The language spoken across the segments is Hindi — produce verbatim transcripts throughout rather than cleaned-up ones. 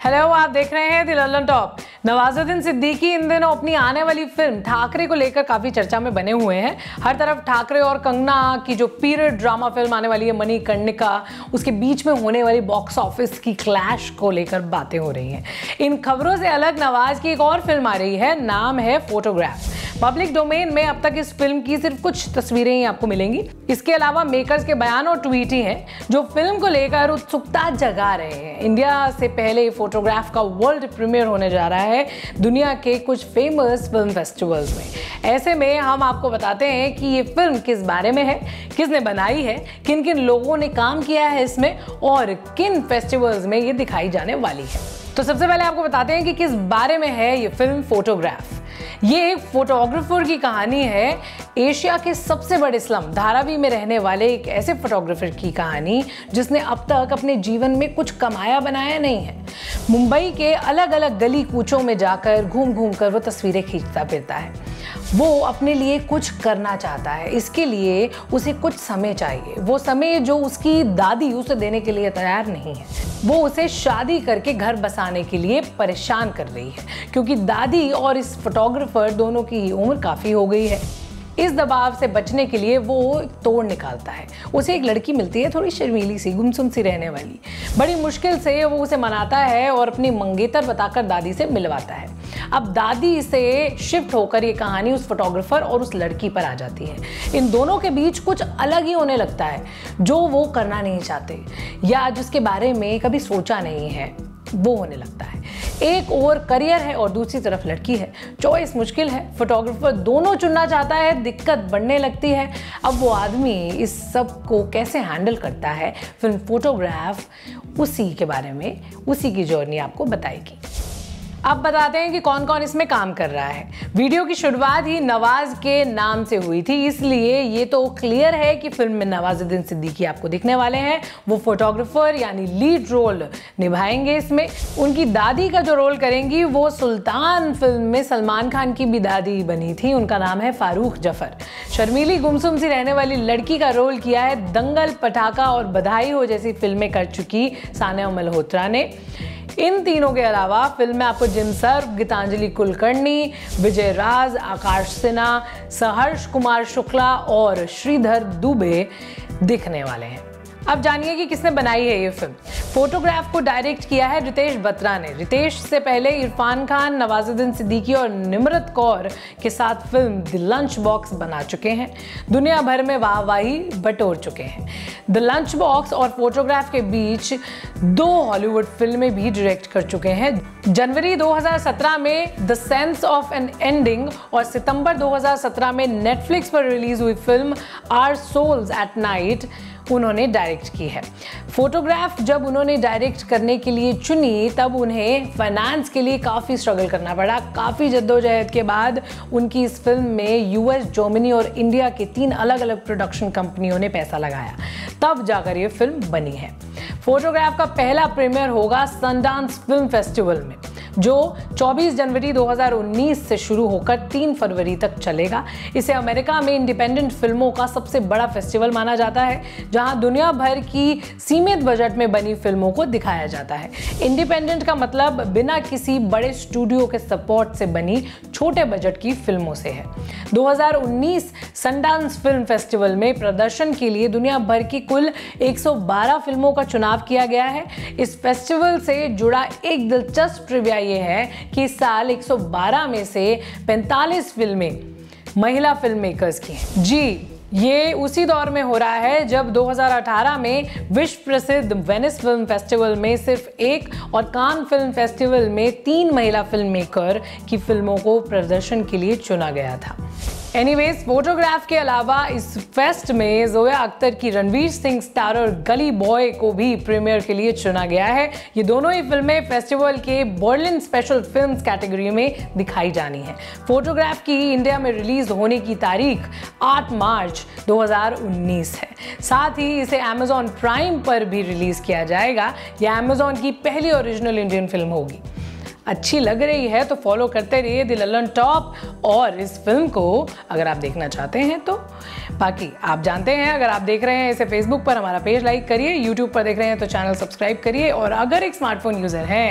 हेलो, आप देख रहे हैं द लल्लन टॉप। नवाजुद्दीन सिद्दीकी इन दिनों अपनी आने वाली फिल्म ठाकरे को लेकर काफी चर्चा में बने हुए हैं। हर तरफ ठाकरे और कंगना की जो पीरियड ड्रामा फिल्म आने वाली है मणिकर्णिका, उसके बीच में होने वाली बॉक्स ऑफिस की क्लैश को लेकर बातें हो रही हैं। इन खबरों से अलग नवाज की एक और फिल्म आ रही है, नाम है फोटोग्राफ। पब्लिक डोमेन में अब तक इस फिल्म की सिर्फ कुछ तस्वीरें ही आपको मिलेंगी। इसके अलावा मेकर्स के बयान और ट्वीट ही हैं जो फिल्म को लेकर उत्सुकता जगा रहे हैं। इंडिया से पहले फोटोग्राफ का वर्ल्ड प्रीमियर होने जा रहा है दुनिया के कुछ फेमस फिल्म फेस्टिवल्स में। ऐसे में हम आपको बताते हैं कि ये फिल्म किस बारे में है, किसने बनाई है, किन किन लोगों ने काम किया है इसमें और किन फेस्टिवल्स में ये दिखाई जाने वाली है। तो सबसे पहले आपको बताते हैं कि किस बारे में है ये फिल्म फोटोग्राफ। ये एक फोटोग्राफर की कहानी है, एशिया के सबसे बड़े स्लम धारावी में रहने वाले एक ऐसे फोटोग्राफर की कहानी जिसने अब तक अपने जीवन में कुछ कमाया बनाया नहीं है। मुंबई के अलग अलग गली कूचों में जाकर घूम घूम कर वो तस्वीरें खींचता फिरता है। वो अपने लिए कुछ करना चाहता है, इसके लिए उसे कुछ समय चाहिए। वो समय जो उसकी दादी उसे देने के लिए तैयार नहीं है। वो उसे शादी करके घर बसाने के लिए परेशान कर रही है क्योंकि दादी और इस फोटोग्राफर दोनों की उम्र काफ़ी हो गई है। इस दबाव से बचने के लिए वो तोड़ निकालता है। उसे एक लड़की मिलती है, थोड़ी शर्मीली सी, गुमसुम सी रहने वाली। बड़ी मुश्किल से वो उसे मनाता है और अपनी मंगेतर बताकर दादी से मिलवाता है। अब दादी से शिफ्ट होकर ये कहानी उस फोटोग्राफर और उस लड़की पर आ जाती है। इन दोनों के बीच कुछ अलग ही होने लगता है जो वो करना नहीं चाहते या जिसके बारे में कभी सोचा नहीं है, वो होने लगता है। एक और करियर है और दूसरी तरफ लड़की है। चॉइस मुश्किल है, फोटोग्राफर दोनों चुनना चाहता है, दिक्कत बढ़ने लगती है। अब वो आदमी इस सब को कैसे हैंडल करता है, फिल्म फोटोग्राफ उसी के बारे में, उसी की जर्नी आपको बताएगी। अब बताते हैं कि कौन कौन इसमें काम कर रहा है। वीडियो की शुरुआत ही नवाज के नाम से हुई थी, इसलिए ये तो क्लियर है कि फिल्म में नवाजुद्दीन सिद्दीकी आपको दिखने वाले हैं। वो फोटोग्राफर यानी लीड रोल निभाएंगे इसमें। उनकी दादी का जो रोल करेंगी वो सुल्तान फिल्म में सलमान खान की भी दादी बनी थी, उनका नाम है फारूक जफर। शर्मीली गुमसुम सी रहने वाली लड़की का रोल किया है दंगल, पटाखा और बधाई हो जैसी फिल्में कर चुकी सानिया मल्होत्रा ने। इन तीनों के अलावा फिल्म में आपको जिन सर्फ, गीतांजलि कुलकर्णी, विजय राज, आकाश सिन्हा, सहर्ष कुमार शुक्ला और श्रीधर दुबे दिखने वाले हैं। अब जानिए कि किसने बनाई है ये फिल्म। फोटोग्राफ को डायरेक्ट किया है रितेश बत्रा ने। रितेश से पहले इरफान खान, नवाजुद्दीन सिद्दीकी और निम्रत कौर के साथ फिल्म द लंच बॉक्स बना चुके हैं। दुनिया भर में वाहवाही बटोर चुके हैं। द लंच बॉक्स और फोटोग्राफ के बीच दो हॉलीवुड फिल्में भी डायरेक्ट कर चुके हैं। जनवरी दो हज़ार सत्रह में the sense of an ending और सितंबर दो हज़ार सत्रह में नेटफ्लिक्स पर रिलीज हुई film our souls at night उन्होंने डायरेक्ट की है। फोटोग्राफ जब उन्होंने डायरेक्ट करने के लिए चुनी तब उन्हें फाइनेंस के लिए काफ़ी स्ट्रगल करना पड़ा। काफ़ी जद्दोजहद के बाद उनकी इस फिल्म में यूएस, जर्मनी और इंडिया के तीन अलग अलग प्रोडक्शन कंपनियों ने पैसा लगाया, तब जाकर ये फिल्म बनी है। फोटोग्राफ का पहला प्रीमियर होगा सनडांस फिल्म फेस्टिवल में, जो चौबीस जनवरी दो हज़ार उन्नीस से शुरू होकर तीन फरवरी तक चलेगा। इसे अमेरिका में इंडिपेंडेंट फिल्मों का सबसे बड़ा फेस्टिवल माना जाता है, जहां दुनिया भर की सीमित बजट में बनी फिल्मों को दिखाया जाता है। इंडिपेंडेंट का मतलब बिना किसी बड़े स्टूडियो के सपोर्ट से बनी छोटे बजट की फिल्मों से है। दो हज़ार उन्नीस सनडांस फिल्म फेस्टिवल में प्रदर्शन के लिए दुनिया भर की कुल एक सौ बारह फिल्मों का चुनाव किया गया है। इस फेस्टिवल से जुड़ा एक दिलचस्प ट्रिविया ये है कि इस साल एक सौ बारह में से पैंतालीस फिल्में महिला फिल्म मेकर्स की हैं। जी, ये उसी दौर में हो रहा है जब दो हज़ार अठारह में विश्व प्रसिद्ध वेनिस फिल्म फेस्टिवल में सिर्फ एक और कान फिल्म फेस्टिवल में तीन महिला फिल्म मेकर की फिल्मों को प्रदर्शन के लिए चुना गया था। एनीवेज, फोटोग्राफ के अलावा इस फेस्ट में जोया अख्तर की रणवीर सिंह स्टारर गली बॉय को भी प्रीमियर के लिए चुना गया है। ये दोनों ही फिल्में फेस्टिवल के बर्लिन स्पेशल फिल्म्स कैटेगरी में दिखाई जानी है। फोटोग्राफ की इंडिया में रिलीज होने की तारीख आठ मार्च दो हज़ार उन्नीस है। साथ ही इसे अमेजॉन प्राइम पर भी रिलीज किया जाएगा। यह अमेजॉन की पहली ओरिजिनल इंडियन फिल्म होगी। अच्छी लग रही है तो फॉलो करते रहिए द लल्लन टॉप और इस फिल्म को अगर आप देखना चाहते हैं तो। बाकी आप जानते हैं, अगर आप देख रहे हैं इसे फेसबुक पर हमारा पेज लाइक करिए, यूट्यूब पर देख रहे हैं तो चैनल सब्सक्राइब करिए और अगर एक स्मार्टफोन यूज़र हैं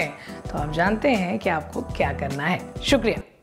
तो आप जानते हैं कि आपको क्या करना है। शुक्रिया।